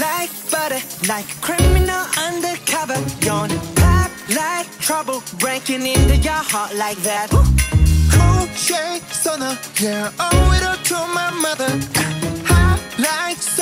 like butter, like a criminal undercover. You're pop like trouble, breaking into your heart like that. Cool shade stunner, yeah, owe it all to my mother. Hot like